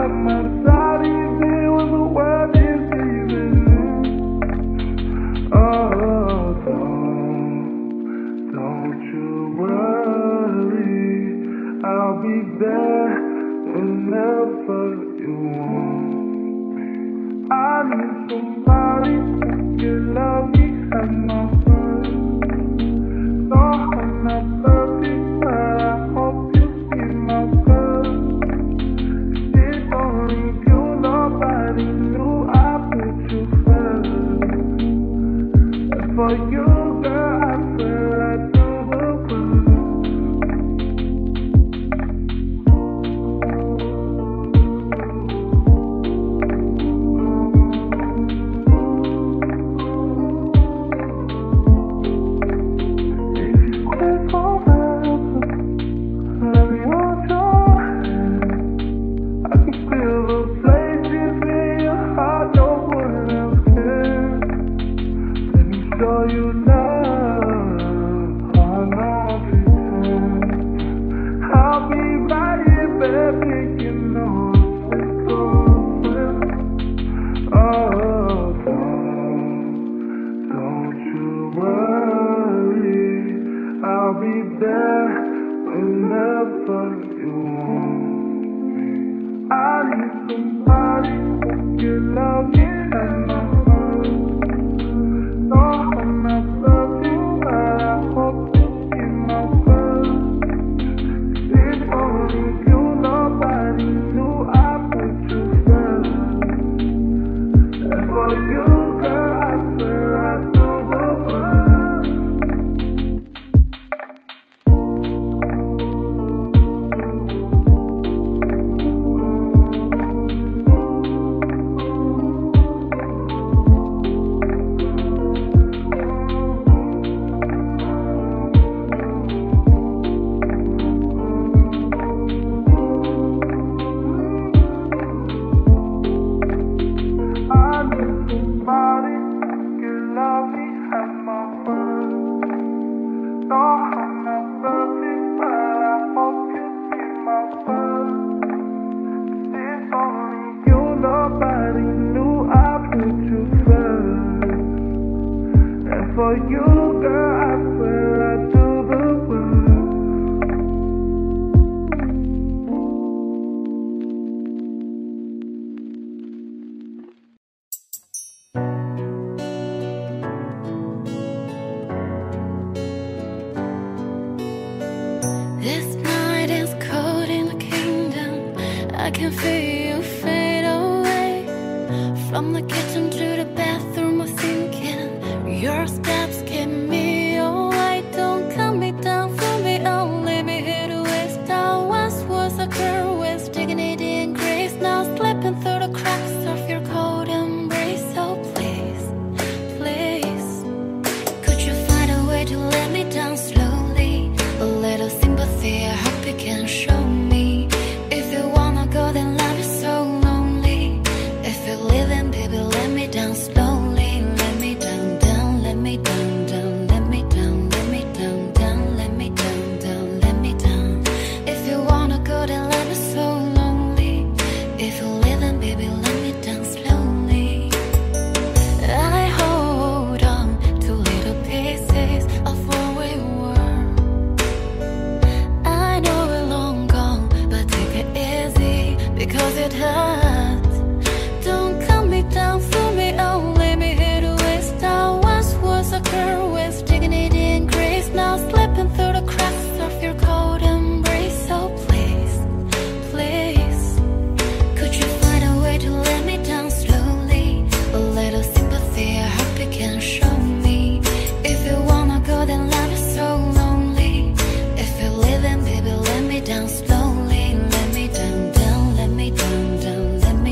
Slowly, let me down, let me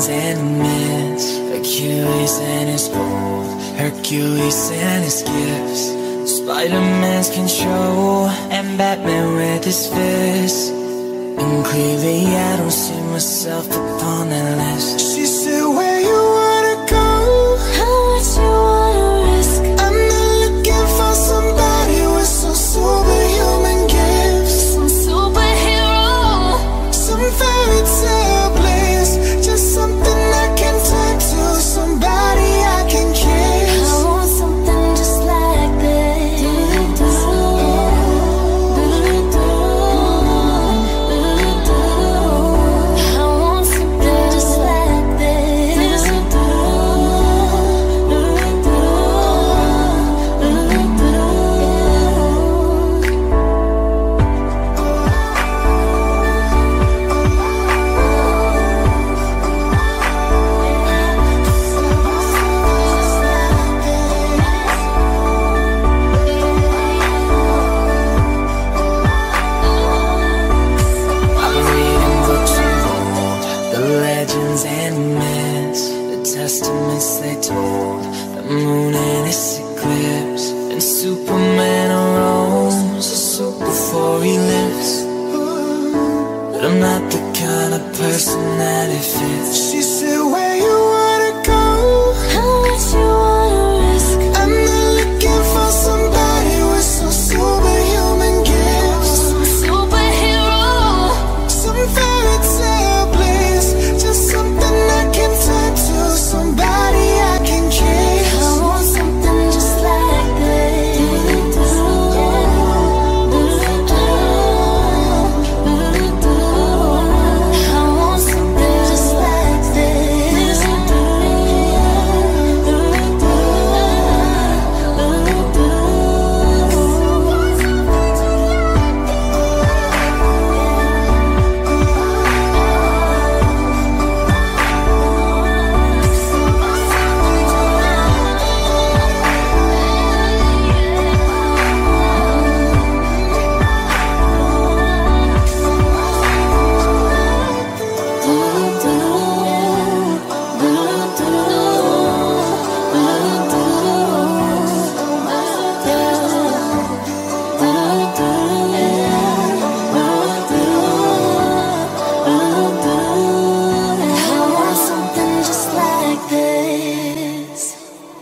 legends and myths, Achilles and his bold, Hercules and his gifts, Spider-Man's control, and Batman with his fists. And clearly I don't see myself upon that list. She said, where you wanna go? How much you wanna risk? I'm not looking for somebody with some superhuman gifts, Some superhero, some fairy tale bliss, just something I can turn to, somebody I can kiss. I want something just like this. I want something just like this. I'm reading books of old, the legends and myths, the testaments they told, the moon and its eclipse, and Superman arose a suit before he lives. But I'm not the kind of person that it fits. She said, where you wanna go? How much you wanna risk? I'm not looking for somebody with some superhuman gifts, Some superhero, some fairy tale bliss, just something I can turn to, somebody I can kiss. I want something just like this. I want something just like this. I want something just like this.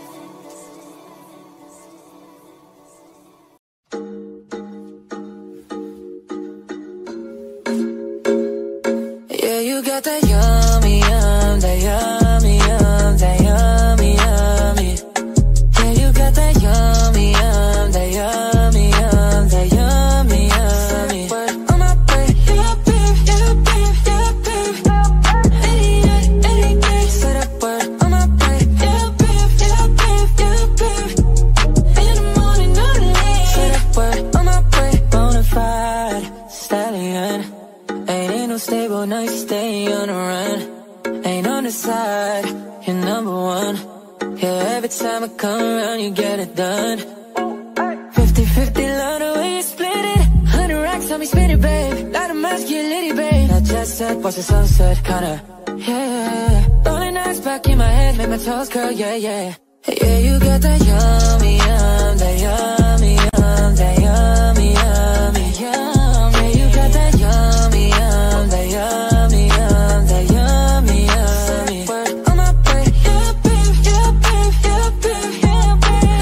Yeah, you got that yummy, yum, that yummy, yum, that yummy, yummy. Yeah, you got that yummy, yum, that yummy, yum, that yummy, yummy. Word on my plate, yeah, babe, yeah, babe, yeah, babe. Any day, say that word on my plate, yeah, babe, yeah, babe, yeah, babe. In the morning, or late, say that word on my plate. Bonafide stallion. Ain't no stable, now you stay on the run. Ain't on the side, you're number one. Yeah, every time I come around, you get it done. 50-50, love the way you split it. 100 racks on me, spin it, babe. Light a match, get litty, babe. That jet set, watch the sunset, kinda, yeah. Lonely nights back in my head, make my toes curl, yeah, yeah. Yeah, you got that yummy, yum, that yummy, yum, that yummy, yummy, yum. Yeah, you got that yummy, yum, that yummy, yum, that yummy, yummy. Word on my plate, yeah, babe, yeah, babe, yeah, babe, yeah, babe.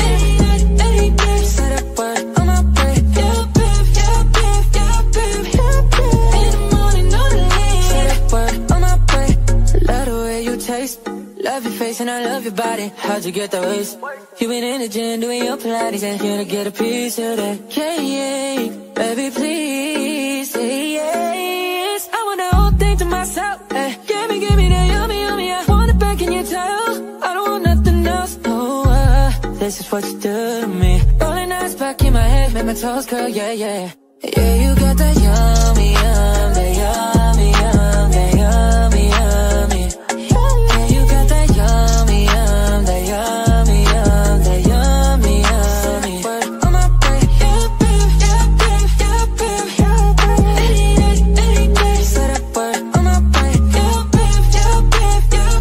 taste. Love your face and I love your body. How'd you get that waist? You been in the gym doing your Pilates and here to get a piece of that cake. Baby, please say yes. I want the whole thing to myself. Hey, give me that yummy, yummy. I want it back in your tail. I don't want nothing else. Oh, this is what you do to me. Rolling eyes back in my head, make my toes curl. Yeah, yeah. Yeah, you got that yummy, yum, that yummy, yum, that yummy, yummy. Yeah, you got that yummy, yum, that yummy, yum, that yummy, yummy. Word on my plate, yeah, babe, yeah, babe, yeah, babe, yeah, babe. 88, 88, say that word on my plate, yeah, babe, yeah, babe, yeah,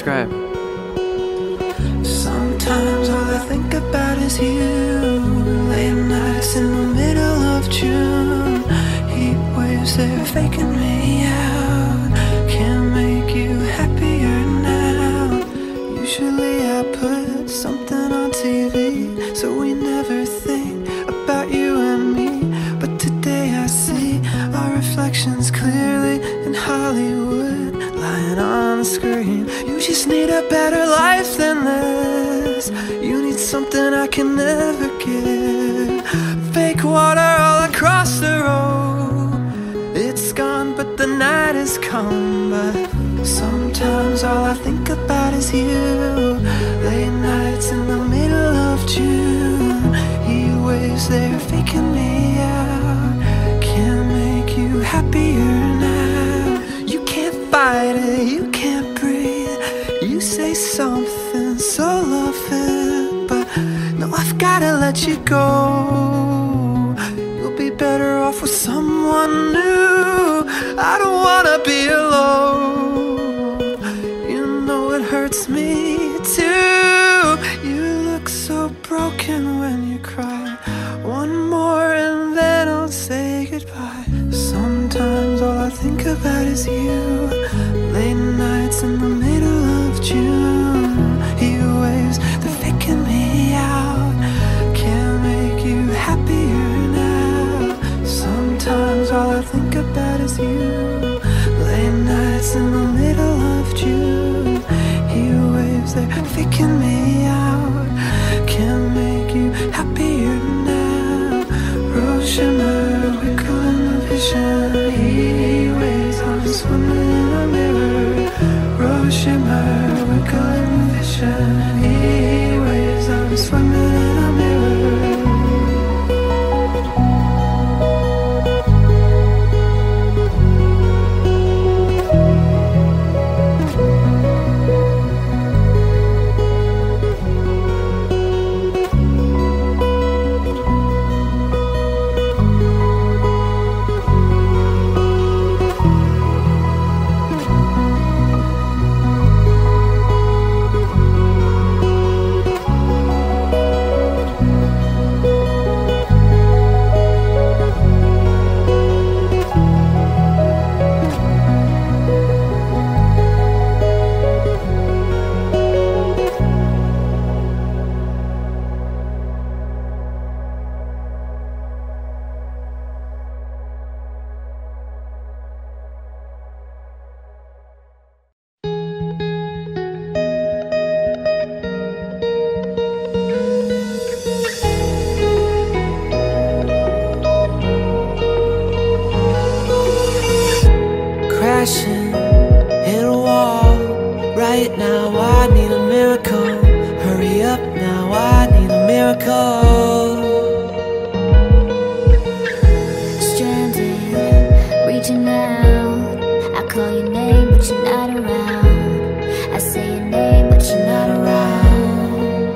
subscribe. Sometimes all I think about is you. Late nights in the middle of June. Heat waves, they're faking me out. Can't make you happier now. Usually I put something on TV, so we never think about you and me. But today I see our reflections clearly in Hollywood, lying on the screen. You just need a better life than this. You need something I can never give. Fake water all across the road. It's gone, but the night has come. But sometimes all I think about is you. Late nights in the middle of June. Heat waves, they're faking me out. Can't make you happier now. You can't fight it, you can't breathe. You say something so loving, but no, I've gotta let you go. You'll be better off with someone new. I don't wanna be alone. You know it hurts me too. You look so broken when you cry. One more and then I'll say goodbye. Sometimes all I think about is you. Late nights in the middle of June. Heat waves, they're faking me out. Can't make you happier now. Sometimes all I think about is you. Late nights in the middle of June. Heat waves, they're faking me out. Can't make you happier now. Rose shimmer, wickle in the vision. Heat waves, I'm swimming in a mirror. Rose shimmer, wickle in the vision. Heat waves, I'm swimming in a mirror. Crashing, hit a wall. Right now I need a miracle. Hurry up now, I need a miracle. Stranded, reaching out. I call your name but you're not around. I say your name but you're not around.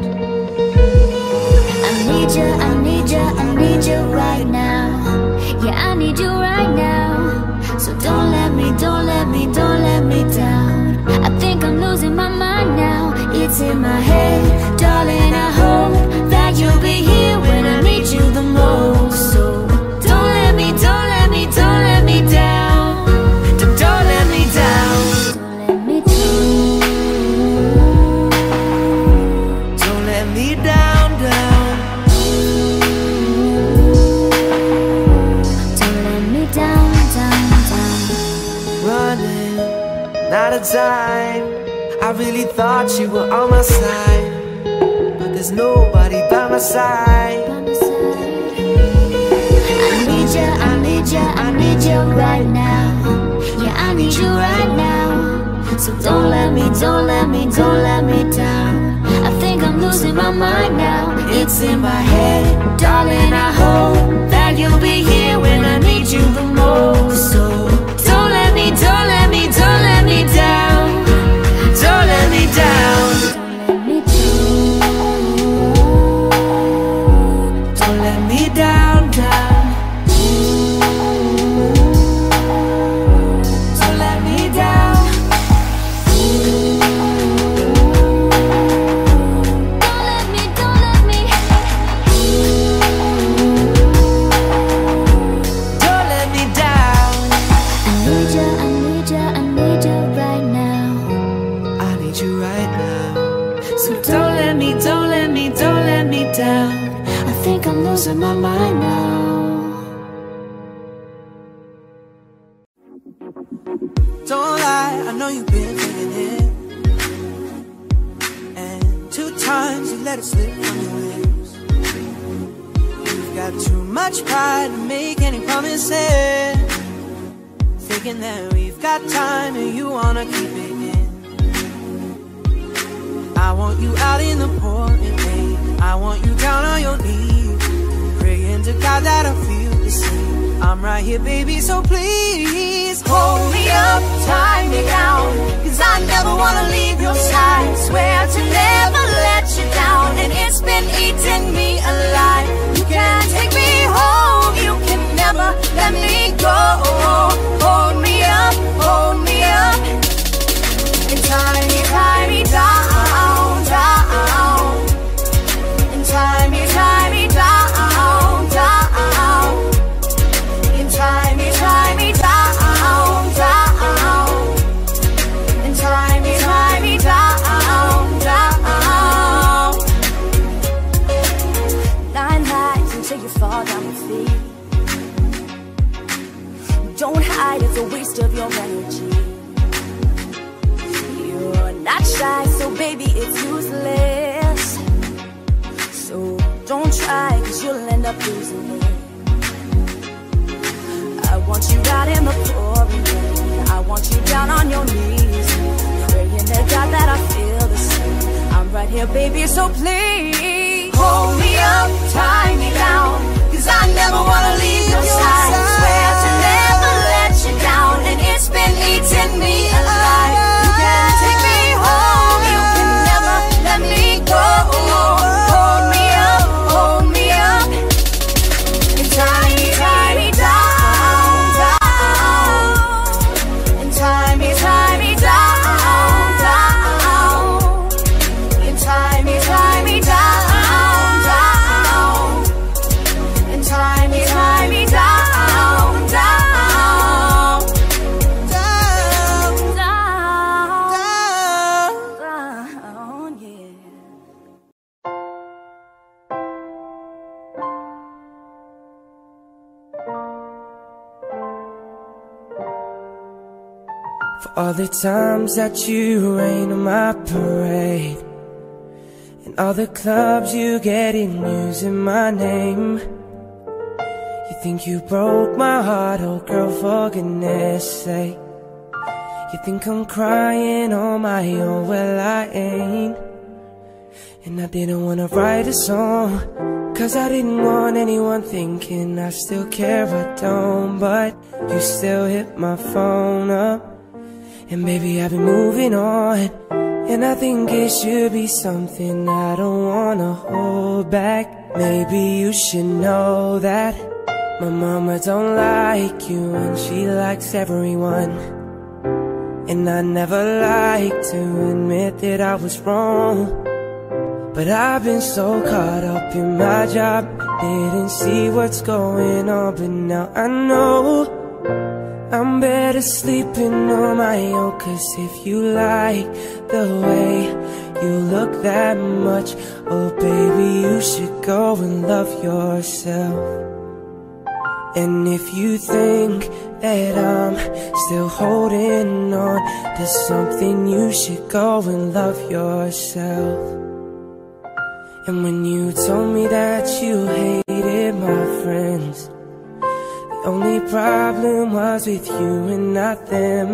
I need you, I need you, I need you right now. Yeah, I need you right now. So don't let me, don't let me, don't let me down. I think I'm losing my mind now. It's in my head, darling, I hope that you'll be here when I need you the most. So don't let me, don't let me, don't let me down. Don't let me down. Don't let me down. Don't let me down, down. Don't let me down, down, down. Running, not a time. I really thought you were on my side, but there's nobody by my side. By my side. I need you, I need you, I need you right now. Yeah, I need you right now. So don't let me, don't let me, don't let me down. I think I'm losing my mind now. It's in my head, darling, I hope that you'll be here when I need you the most. So don't let me, don't let me, don't let me down. Don't let me down. Don't let me Don't let me down. down, down. Don't let me down. don't let me, don't let me, don't let me down. I think I'm losing my mind now. Don't lie, I know you've been feeling it, and 2 times you let it slip from your lips. You've got too much pride to make any promises, thinking that we've got time and you wanna keep it in. I want you out in the pouring rain, I want you down on your knees, praying to God that I feel the same. I'm right here, baby, so please hold me up, tie me down, 'cause I never wanna leave your side. Swear to never let you down, and it's been eating me alive. You can't take me home, you can never let me go. Hold me up, and tie me down, down, and tie me down, down, and tie me down, down, and tie me down, down. 9 lives until you fall down your feet. Don't hide, it's a waste of your energy. You're not shy, so baby, it's useless. So don't try, 'cause you'll end up losing it. I want you out in the pouring rain, I want you down on your knees, praying to God that I feel the same. I'm right here, baby, so please hold me up, tie me down, 'cause I never wanna leave your side. Swear to never let you down, and it's been eating me alive. You can't take me home, you can never let me go. Hold me up, and tie me down, down, and tie me down, down, and tie me down, down, and tie me down, down, down, yeah. For all the times that you rain on my parade, and all the clubs you get in using my name. You think you broke my heart, oh girl, for goodness sake. You think I'm crying on my own, well I ain't. And I didn't wanna write a song, 'cause I didn't want anyone thinking I still care, I don't. But you still hit my phone up, and baby, I've been moving on, and I think it should be something I don't wanna hold back. Maybe you should know that my mama don't like you, and she likes everyone. And I never like to admit that I was wrong, but I've been so caught up in my job, didn't see what's going on. But now I know I'm better sleeping on my own. 'Cause if you like the way you look that much, oh baby, you should go and love yourself. And if you think that I'm still holding on to something, you should go and love yourself. And when you told me that you hated my friends, the only problem was with you and not them.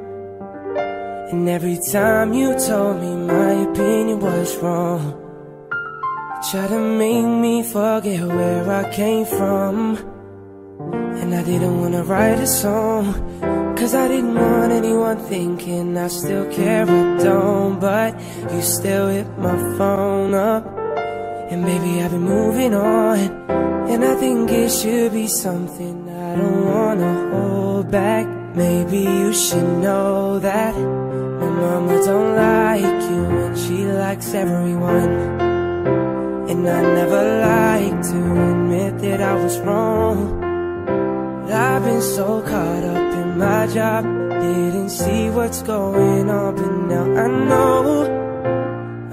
And every time you told me my opinion was wrong, you tried to make me forget where I came from. And I didn't wanna write a song, 'cause I didn't want anyone thinking I still care, I don't. But you still hit my phone up, and baby, I've been moving on, and I think it should be something I don't wanna hold back. Maybe you should know that my mama don't like you, and she likes everyone. And I never like to admit that I was wrong, but I've been so caught up in my job, didn't see what's going on. But now I know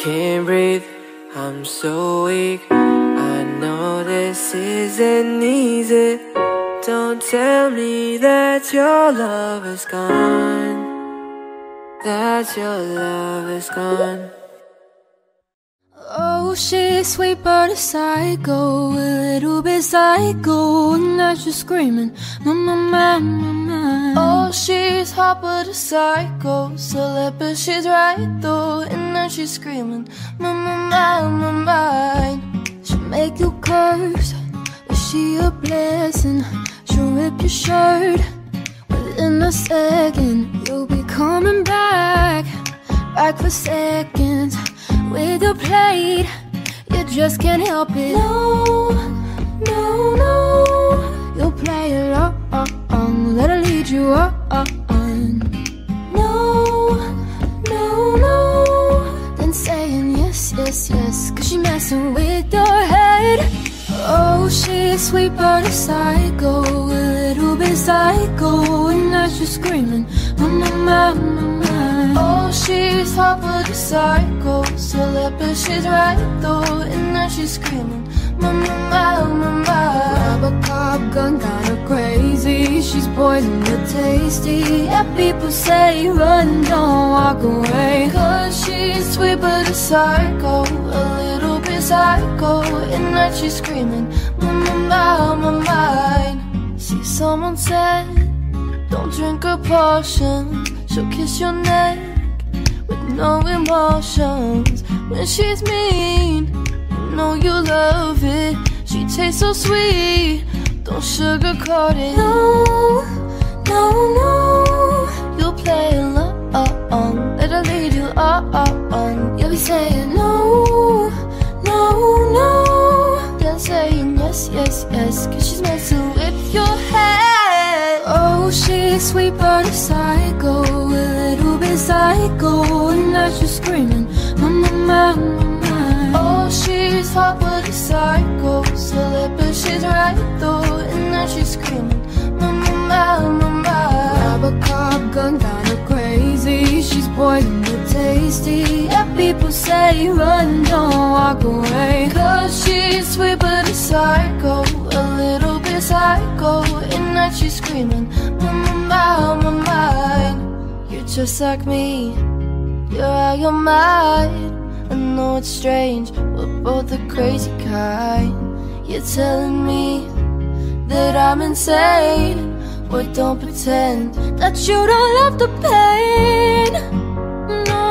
can't breathe, I'm so weak. I know this isn't easy. Don't tell me that your love is gone, that your love is gone. Oh, she's sweet but a psycho, a little bit psycho, and now she's screaming, mama, mama, mama. Oh, she's hot but a psycho, celeb but she's right though, and now she's screaming, mama, mama, mine. She'll make you curse, is she a blessing? She'll rip your shirt within a second. You'll be coming back for seconds. With your plate, you just can't help it. No, no, no. You'll play along, let her lead you on. No, no, no. Then saying yes, yes, yes, 'cause she messing with your head. Oh, she's sweet but a psycho, a little bit psycho, and now she's screaming, mama, mama, mama. Oh, she's hot but a psycho, celeb but she's right though, and now she's screaming, mama, mama, mama. Grab a cop gun, got her crazy, she's poison but tasty. Yeah, people say run, don't walk away, 'cause she's sweet but a psycho, a little bit psycho, and now she's screaming, mama, mama, mine. See, someone said, don't drink her potion, she'll kiss your neck with no emotions. When she's mean, you know you love it. She tastes so sweet, don't sugarcoat it. No, no, no. You'll play along, let her lead you on. You'll be saying no, no, no. Then saying yes, yes, yes, 'cause she's messing with your head. Oh, she's sweet but a psycho, a little bit psycho, and now she's screaming, mama, mama, mama. Oh, she's hot but a psycho, celeb but she's right though, and now she's screaming, mama, mama, mama. Grab a cop gun, got her crazy, she's poison but tasty. Yeah, people say run, don't walk away, 'cause she's sweet but a psycho, a little bit psycho, and now she's screaming, mama, mama, mine. You're just like me, you're out your mind. I know it's strange, we're both the crazy kind. You're telling me that I'm insane, but don't pretend that you don't love the pain. No,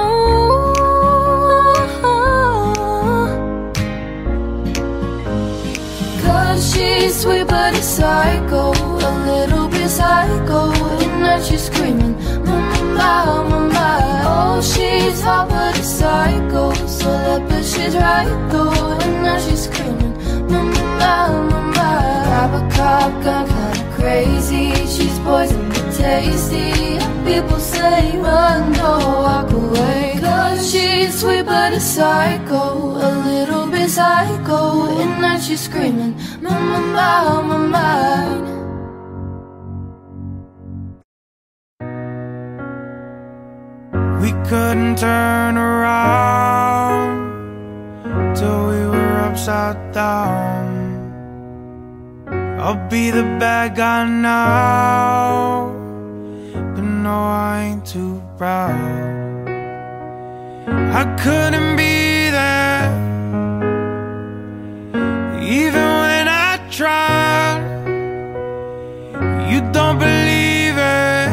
'cause she's sweet but a psycho, a little bit psycho, and now she's screaming, mama, mama, mama. Oh, she's hot but a psycho, celeb but she's right though, and now she's screaming, mama, mama, mama. Grab a cop gun, kinda crazy, she's poison but tasty. People say run, don't walk away, 'cause she's sweet but a psycho, a little bit psycho, and now she's screaming, mama, mama, mine. We couldn't turn around till we were upside down. I'll be the bad guy now, but no, I ain't too proud. I couldn't be there, even when I tried. You don't believe it,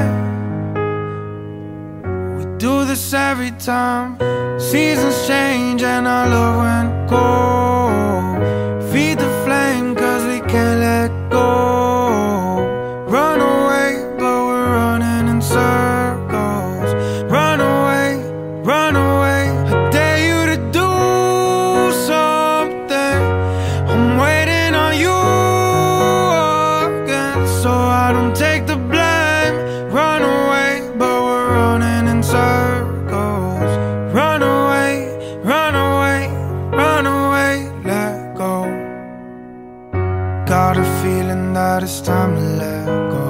we do this every time. Seasons change and our love went cold. Feed the flame 'cause we can't let go. Run away, but we're running in circles. Run away, run away. I dare you to do something. I'm waiting on you again, so I don't take the blame. Run away, but we're running in circles. Run away, run away, run away, let go. Got a feeling that it's time to let go.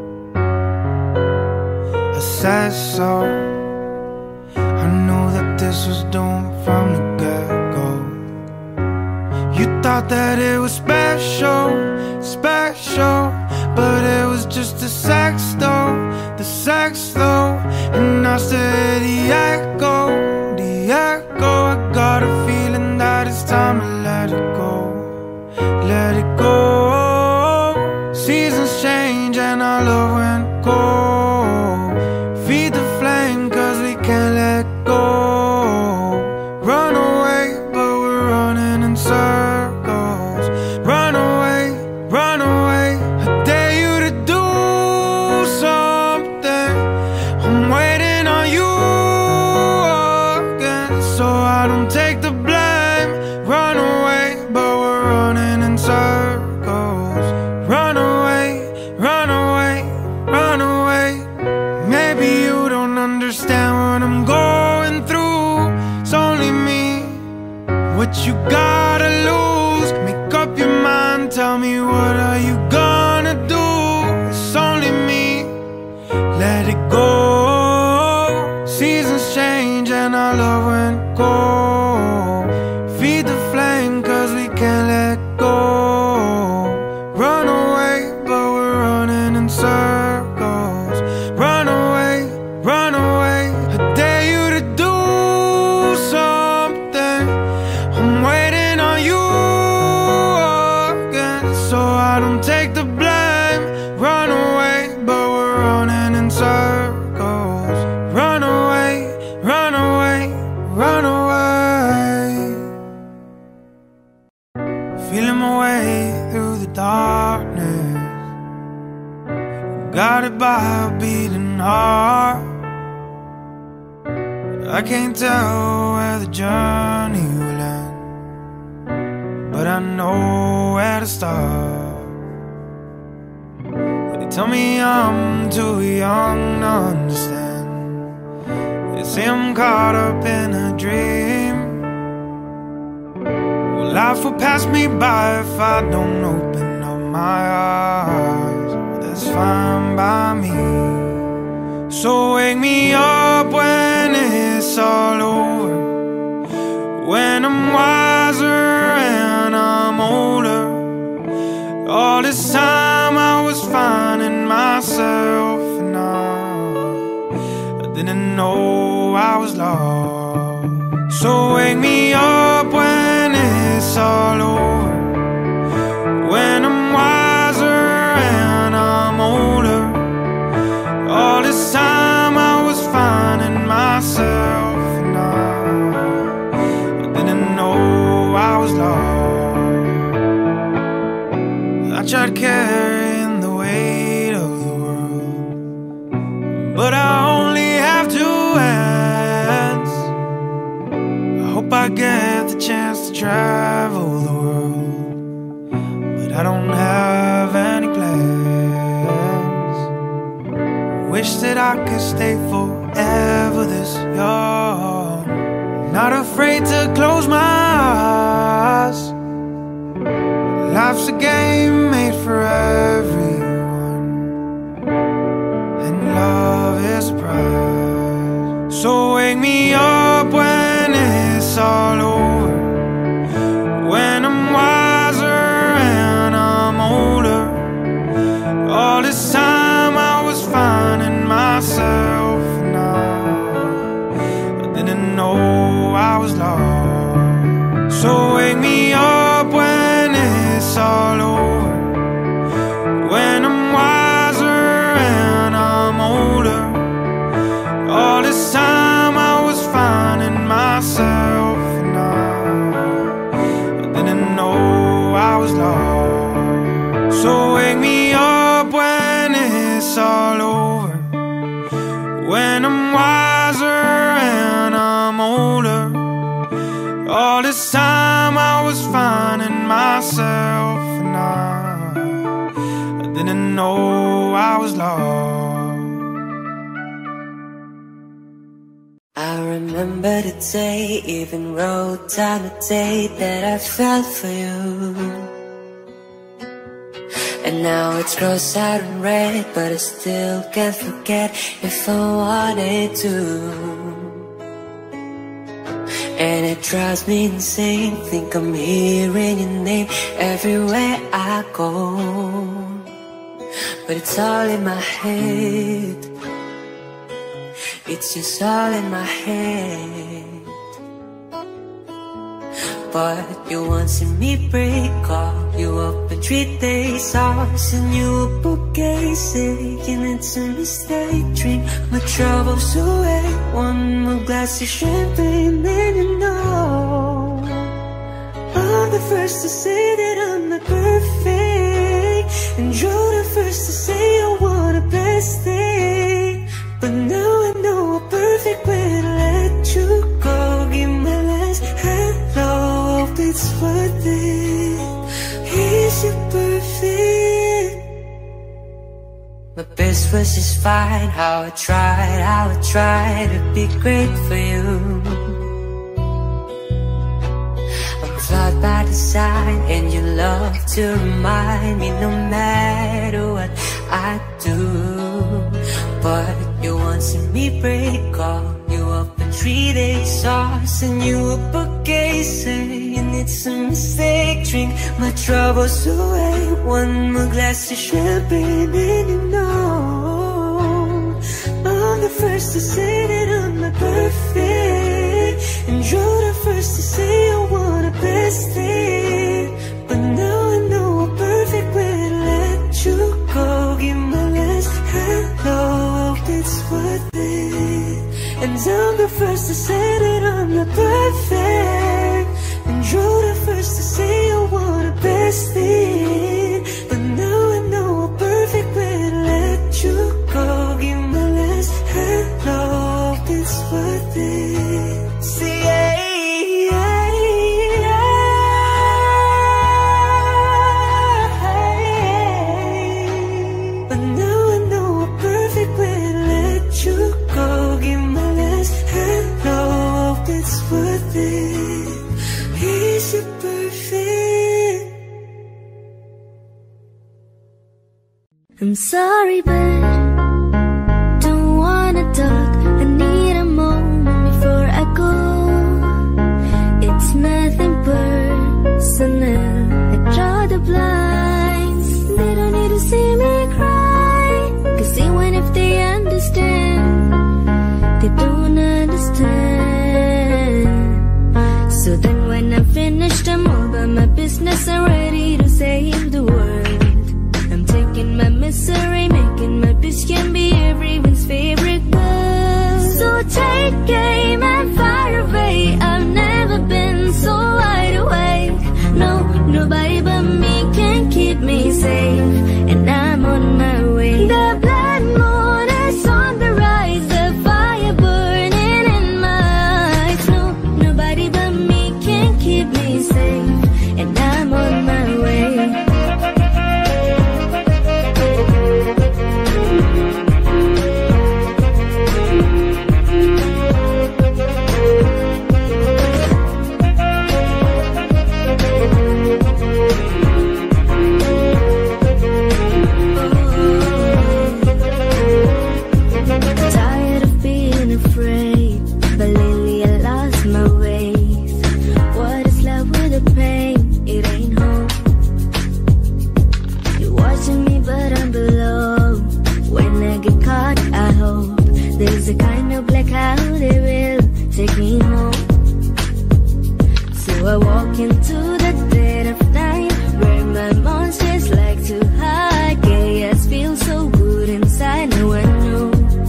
I said so, I knew that this this was doomed from the get-go. You thought that it was special, special, but it was just the sex though, the sex though. And I still hear the echo, the echo. I got a feeling that it's time to let it go, let it go. Seasons change and our love went cold. Feed the flame cause we can't let go. Run away but we're running in circles. Run away, run away. I dare you to do something. I'm waiting on you again, so I don't take the blame. Run away but we're running in circles. Run away, run away, run away. Maybe you don't understand what I'm going through. It's only me. What you gotta lose? Make up your mind, tell me what are you gonna do? It's only me. Let it go. Seasons change and our love went cold. Feed the flame cause we can't let go. Run away but we're running in circles. Run away, run away. I dare you to do something. I'm waiting on you again, so I don't take the blame. Run away but we're running in circles. Run away, run away, run away. Feeling my way through the darkness, guided by a beating heart. I can't tell where the journey will end, but I know where to start. They tell me I'm too young to understand. They say I'm caught up in a dream. Well, life will pass me by if I don't open up my eyes. That's fine by me. So wake me up when it's all over, when I'm wiser and I'm older. All this time I was finding myself, and I didn't know I was lost. So wake me up when it's all over, when I'm wiser and I'm older. All this time I was finding myself, and I didn't know I was lost. I tried carrying the weight of the world, but I only have two hands. I hope I get the chance to travel the world, but I don't have any plans. Wish that I could stay forever this young, not afraid to close my eyes. Life's a game made for everyone, and love is a prize. So wake me up when it's all over, when I'm wiser and I'm older. All this time I was finding myself, and I didn't know I was lost. So wake me up when it's all over, when I'm wiser and I'm older. All this time I was finding myself, and I didn't know I was lost. So wake me up when it's all over, when I'm wiser and I'm older. All this time I was finding myself, and I didn't know I was lost. I remember the day, even wrote down the day that I felt for you. And now it's crossed out in red, but I still can't forget if I wanted to. and it drives me insane. Think I'm hearing your name everywhere I go, but it's all in my head. It's just all in my head. But you won't see me break. Call you up in 3 days, I'll send you a bouquet, saying it's a mistake. Drink my troubles away, one more glass of champagne, then you know I'm the first to say that I'm not perfect, and you're the first to say I want the best thing. But now I know a perfect way to let you go. Give my last hello, hope it's worth it. Is you perfect? My best was just fine. How I tried to be great for you. I'm flawed by design, and you love to remind me no matter what I do. But you won't see me break. Call you up in 3 days, I'll send you a bouquet, saying it's a mistake. Drink my troubles away, one more glass of champagne, and you know I'm the first to say that I'm not perfect, and you're the first to say I want the best thing. But now I know a perfect way to let you go. Give my last hello, hope it's worth it. And I'm the first to say that I'm not perfect, and you're the first to say I want the best thing. But now I know a perfect way to let you go. Give my last hello, hope it's worth it. See, but now I know a perfect way to let you go. Give my last hello, hope it's worth it. Is you perfect? I'm sorry, but don't wanna talk. I need a moment before I go. It's nothing personal. I draw the blinds. They don't need to see me cry, 'cause even if they understand, they don't understand. So then when I finish them all by my business, I'm ready to save the world. I'm taking my misery, making my bitch can be everyone's favorite girl. So take aim and fire away. I've never been so wide awake. No, nobody but me can keep me safe, and I'm on my way. The blood moon is on the rise, the fire burning in my eyes. No, nobody but me can keep me safe, and I'm on my way. Tired of being afraid, but lately I lost my ways. What is love with the pain? It ain't hope. You're watching me, but I'm below. When I get caught, I hope there's a kind of black cloud that will take me home. So I walk into the dead of night, where my monsters like to hide. Chaos feels so good inside, no one knows.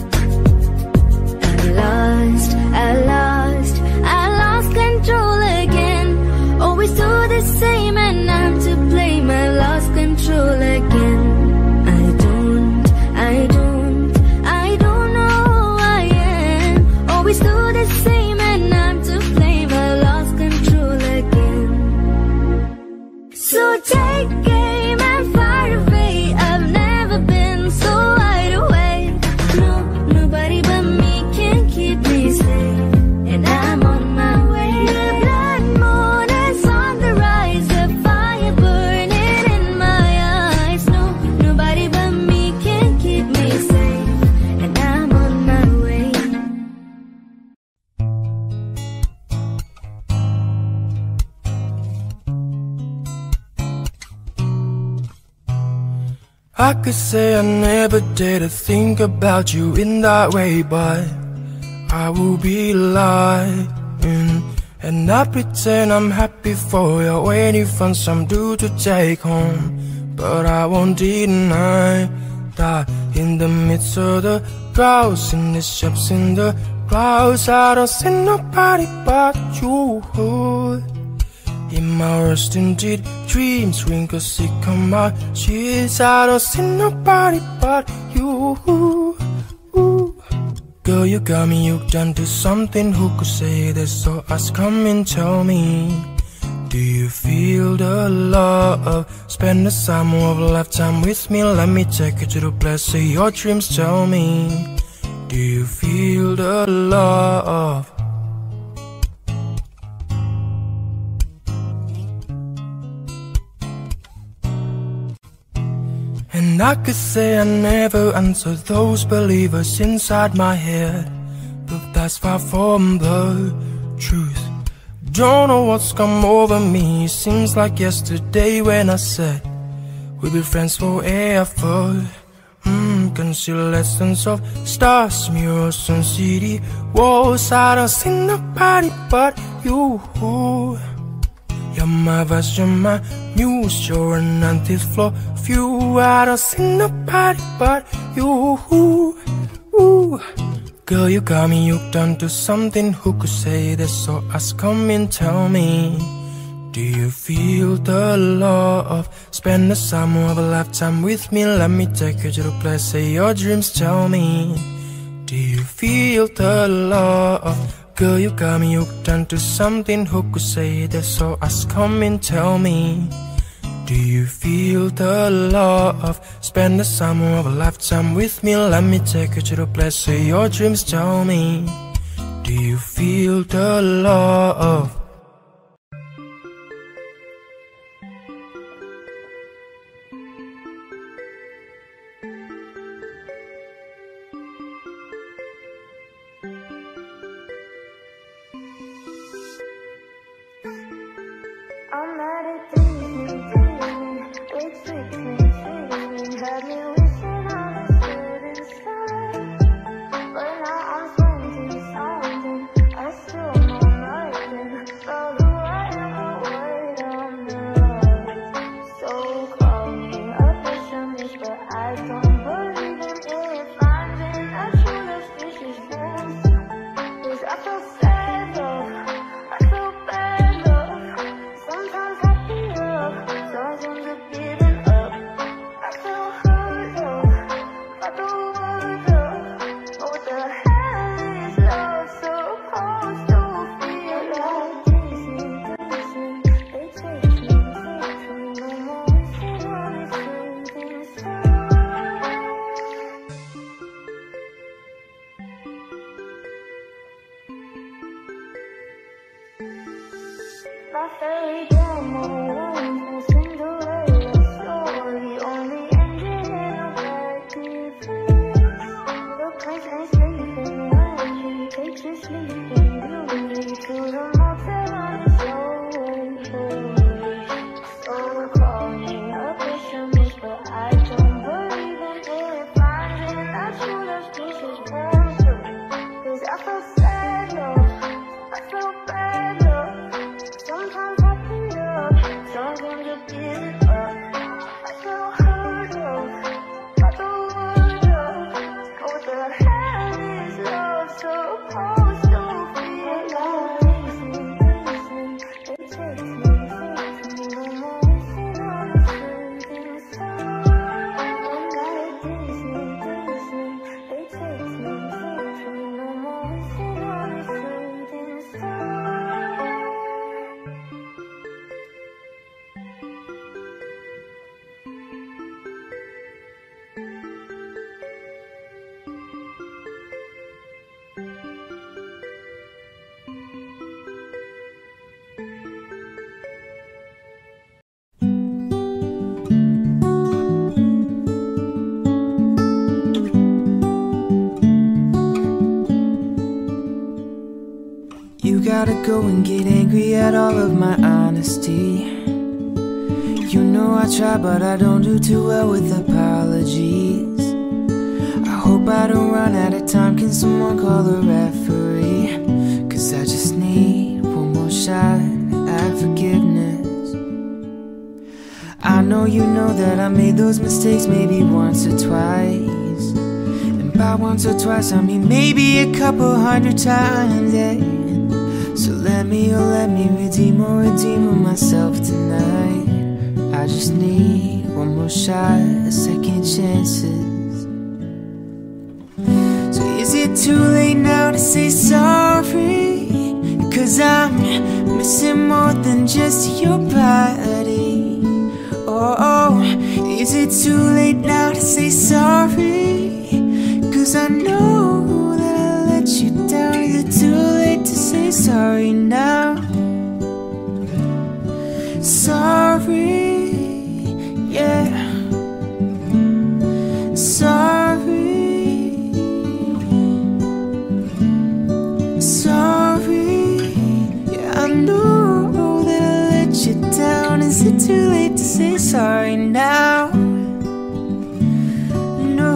I lost control again. Always do the same, and I'm to blame. I lost control again. I don't know who I am. Always do the same, and I'm to blame. I lost control again. So take aim and fire away. I've never been so wide awake. No, nobody but me can keep me safe, and I'm on my way. The blood moon is on the rise, the fire burning in my eyes. No, nobody but me can keep me safe, and I'm on my way. I could say I never dare to think about you in that way, but I will be lying. And I pretend I'm happy for you when you find some dude to take home. But I won't deny that in the midst of the crowds, in the shops, in the clouds, I don't see nobody but you. In my worst indeed dreams, wrinkles sick on my sheets, I don't see nobody but you. Girl, you got me hooked onto something. Who could say this? So ask, come and tell me, do you feel the love? Spend the summer of a lifetime with me. Let me take you to the place of your dreams. Tell me, do you feel the love? And I could say I never answered those believers inside my head, but that's far from the truth. Don't know what's come over me. Seems like yesterday when I said we'll be friends forever. Can see lessons of stars, mirrors on city walls. I don't see nobody but you. You're my verse, you're my muse, you're an antithesis flow view. I don't see nobody but you. Girl, you got me hooked onto something. Who could say this? So ask, come and tell me, do you feel the love? Spend the summer of a lifetime with me. Let me take you to the place of your dreams. Tell me, do you feel the love? Girl, you got me hooked onto something. Who could say this? So ask, come and tell me, do you feel the love? Spend the summer of a lifetime with me. Let me take you to the place of your dreams. Tell me, do you feel the love? I'm mad at dreaming, it's sweet, had me wishing on a certain side. But now I'm 20-something, I still know nothing about who I am or what I'm not. So call me a pessimist, but I don't believe in it. Finding a true love species once, 'cause I feel sad love, I feel bad love. Sometimes happy love, sometimes I'm giving up. I feel hurt love, I don't want love. What the hell is love supposed to feel like? They take me, no more wishing on a certain side. My fairy tale runs, no Cinderella story, only ended in a bad place. The prince ain't sleeping when he takes his sleeping beauty to the motel on his own. So call me a pessimist, but I don't believe in it. Finding a true love species once, 'cause I feel sad love, I feel bad love. Sometimes happy love, sometimes just give it up. I feel hurt love, I don't want love. What the hell is love supposed to feel like? It takes me, no more wishing on a certain side. And I Disney, it takes me, no more wishing on a certain side. You gotta go and get angry at all of my honesty. You know I try, but I don't do too well with apologies. I hope I don't run out of time. Can someone call the referee? 'Cause I just need one more shot at forgiveness. I know you know that I made those mistakes maybe once or twice. And by once or twice I mean maybe a couple hundred times, yeah. So let me redeem myself tonight. I just need one more shot at second chances. So is it too late now to say sorry? 'Cause I'm missing more than just your body. Oh, is it too late now to say sorry? 'Cause I know that I let you down. Is it too late to say sorry now? Sorry, yeah. Sorry, sorry, yeah. I know that I let you down. Is it too late to say sorry now? No,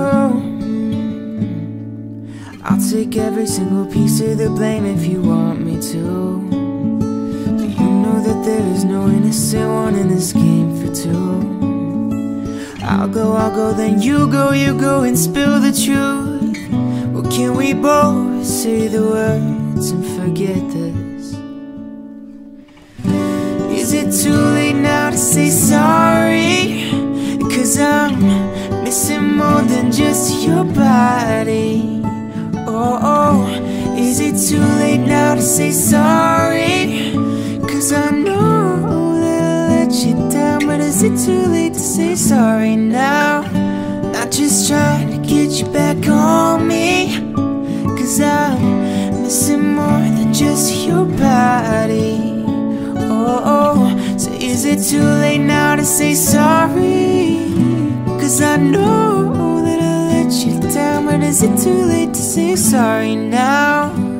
I'll take every single piece of the blame if you want me to. But you know that there is no innocent one in this game for two. I'll go, then you go and spill the truth. Well, can we both say the words and forget this? Is it too late now to say sorry? 'Cause I'm missing more than just your body. Oh, is it too late now to say sorry? 'Cause I know that I let you down. But is it too late to say sorry now? Not just trying to get you back on me. 'Cause I'm missing more than just your body. Oh, so is it too late now to say sorry? 'Cause I know that I let you down. But is it too late to say sorry now?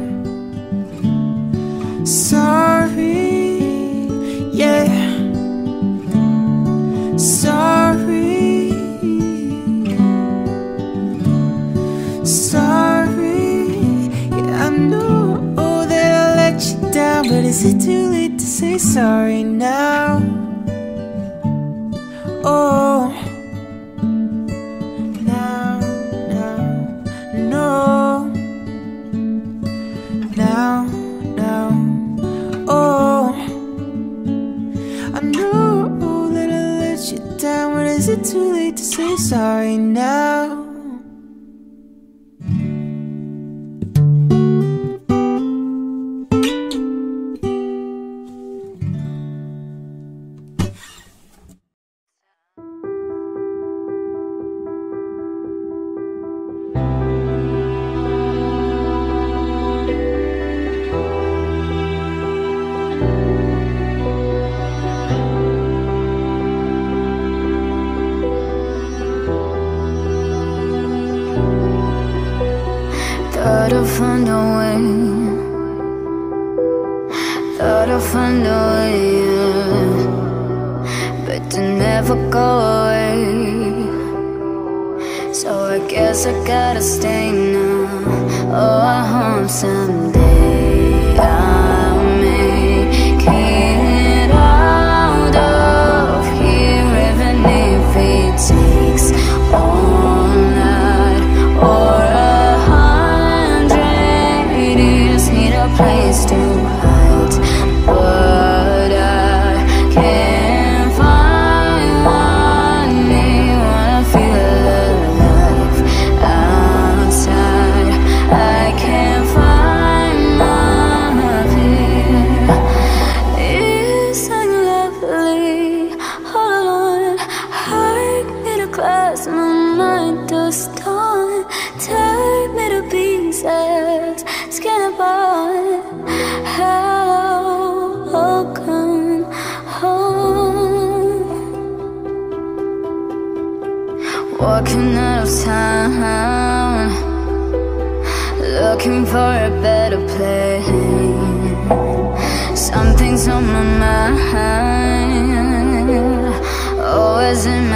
Sorry, yeah. Sorry, sorry, yeah. I know that I let you down. But is it too late to say sorry now? Oh, now, no, now, oh, I know that I let you down. But is it too late to say sorry now? Thought I'd find a way, thought I'd find a way, yeah. But they never go away. So I guess I gotta stay now. Oh, I hope someday I'll make it out of here, even if it takes all night or place to hide, but I can't find anyone. I feel alive outside. I can't find my fear. Isn't lovely? Hold on, hide me to glass, my mind to stone. Take me to pieces, skin apart. Welcome home. Walking out of town, looking for a better place. Something's on my mind.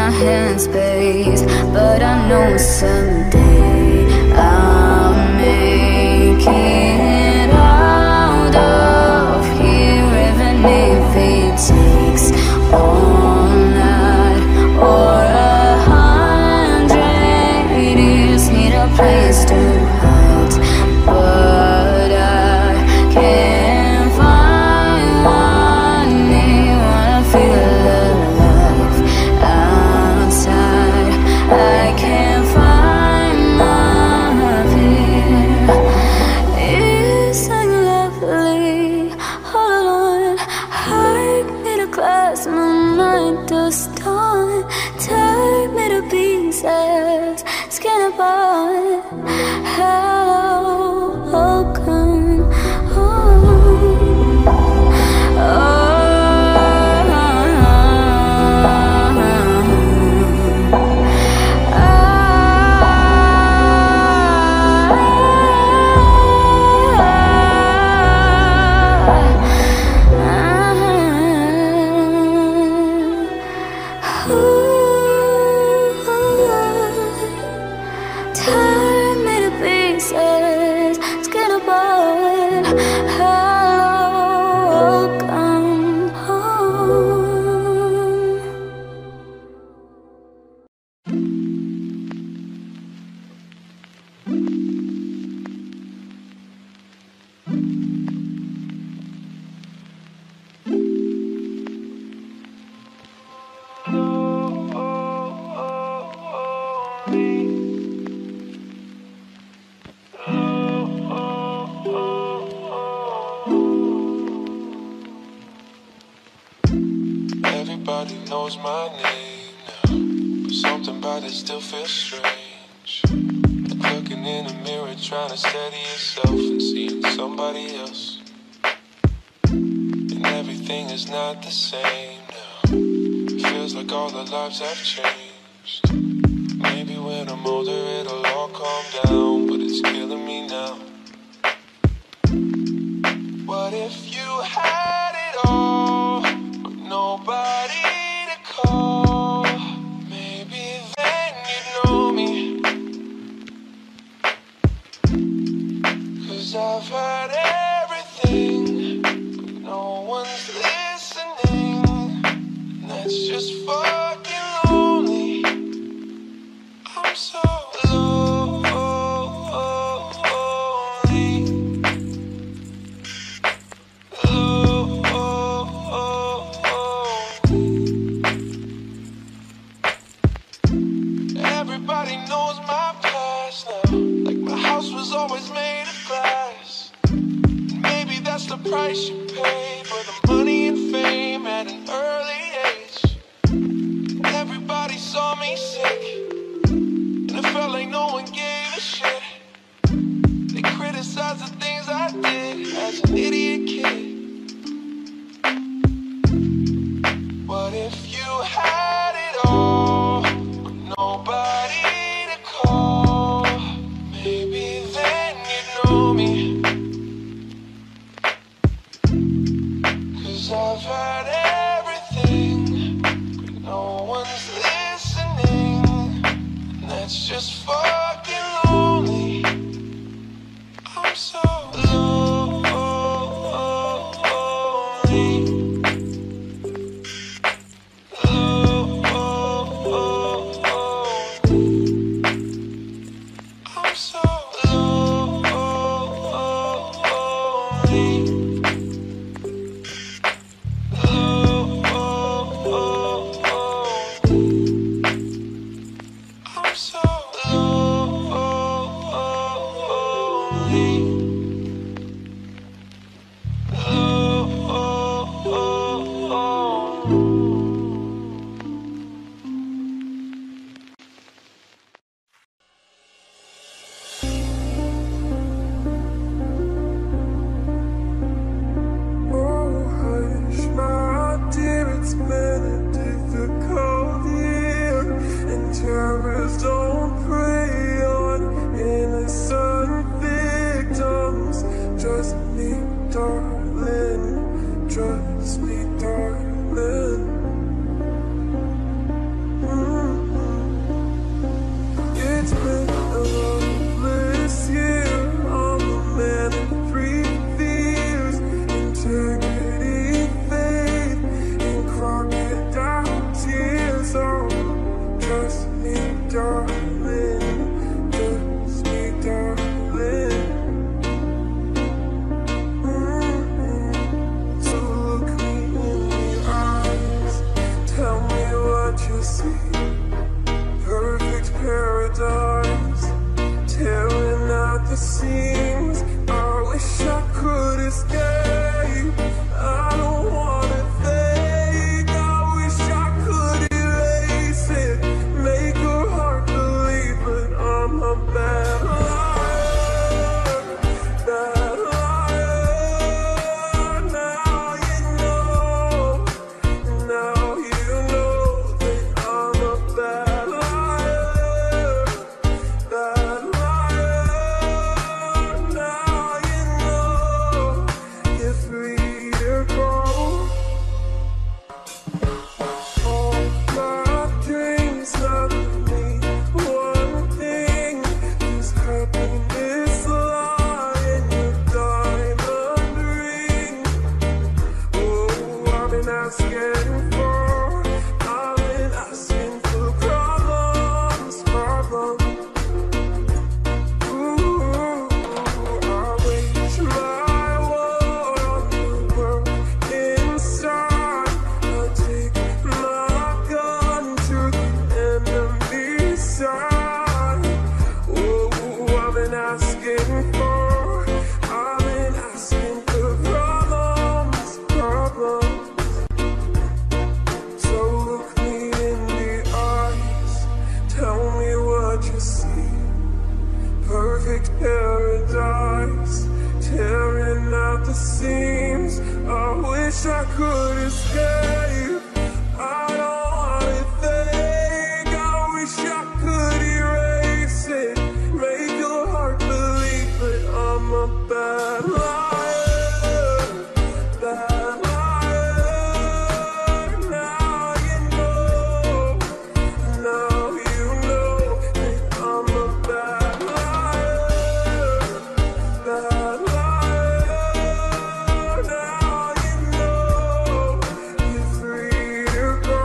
my hands space, but I know someday I'll make it out of here, even if it takes all night or 100 years. Need a place to hide, but I can't find one. Wanna feel alive outside, I can't find my fear. Isn't lovely? Hold on, hide me to glass, my mind to stone. Take me to pieces, skin and bone. Hello, welcome home. Tear me to pieces, skin and bone. Hello, welcome home. Everybody knows my name now, but something about it still feels strange. Like looking in the mirror, trying to steady yourself and seeing somebody else. And everything is not the same now. It feels like all our lives have changed. Maybe when I'm older it'll all calm down, but it's killing me now. What if you had it all, but nobody to call? Maybe then you'd know me. 'Cause I've had everything, but no one's listening. And that's just fucking lonely. I'm so lonely. Everybody knows my past now, like my house was always made of glass. And maybe that's the price you pay for the money and fame at an early age. Everybody saw me sick, and it felt like no one gave a shit. They criticized the things I did as an idiot kid. What if you had it all, but nobody to call? Maybe then you'd know me. 'Cause I've had everything, but no one's listening. And that's just fucking lonely. I'm so lonely. I'm so lonely. I'm so lonely. Don't prey on innocent victims. Trust me, darling. Trust me, darling. wish I could escape. I don't wanna think. I wish I could erase it, make your heart believe, but I'm a bad liar, bad liar. Now you know, now you know that I'm a bad liar, bad liar. Now you know you're free to go.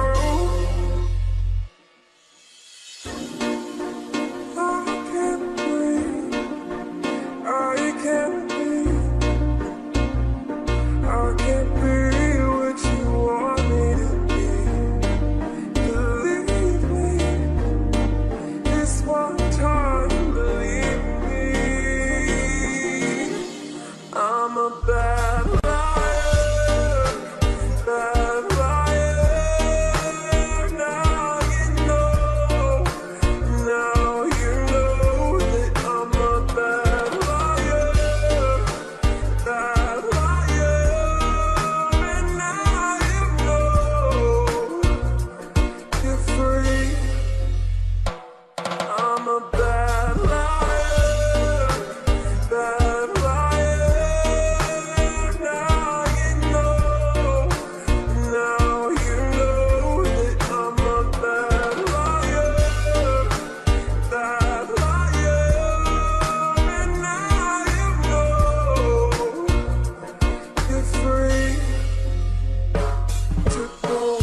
I can't breathe, I can't breathe, I can't be what you want me to be. Believe me, this one time, believe me. I'm a bad liar, bad liar. Now you know, now you know that I'm a bad liar, bad liar. And now you know you're free. I'm a bad liar, bad liar. Now you know, now you know that I'm a bad liar, bad liar. And now you know you're free to go.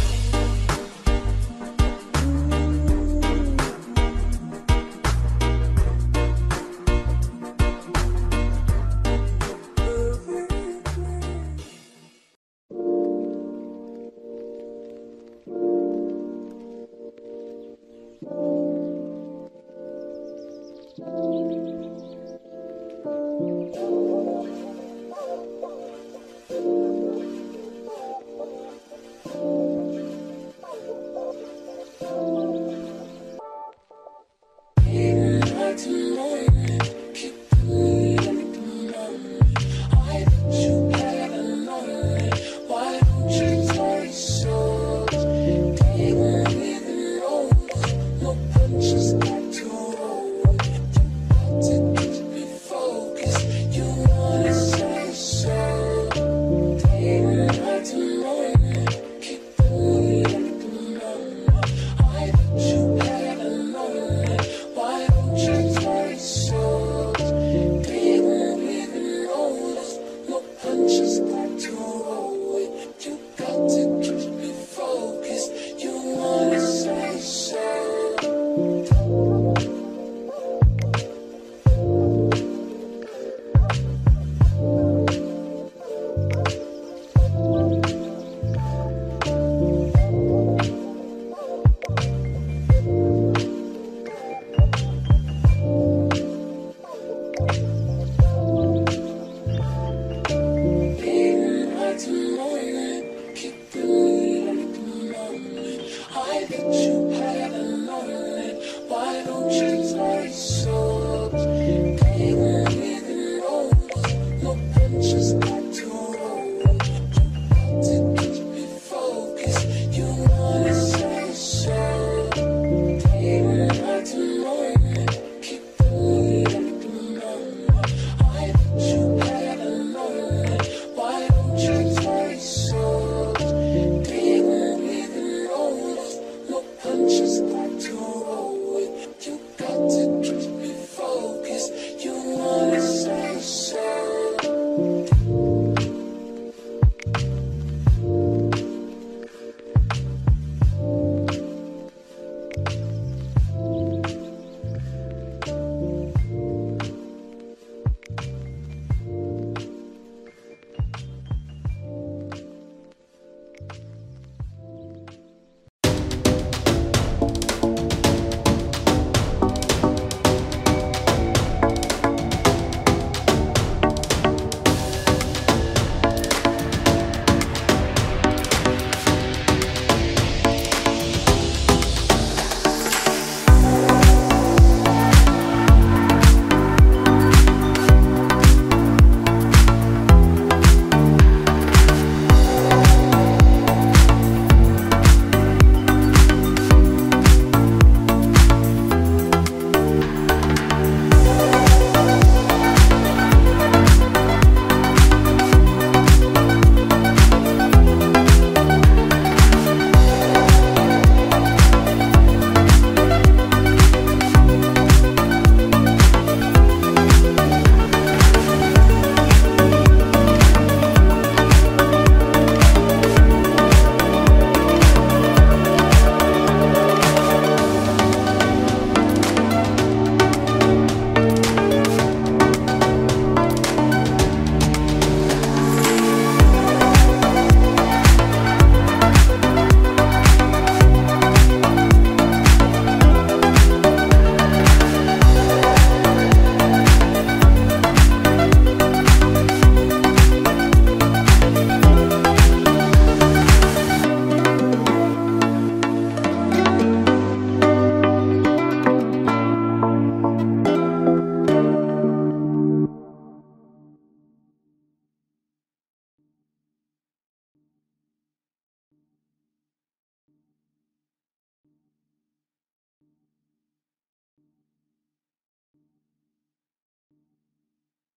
Just